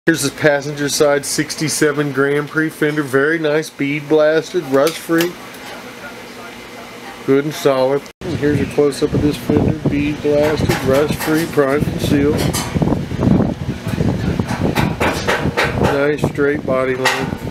Here's the passenger side 67 Grand Prix Fender. Very nice, bead blasted, rust free. Good and solid. And here's a close up of this Fender, bead blasted, rust free, primed and sealed. Nice straight body line.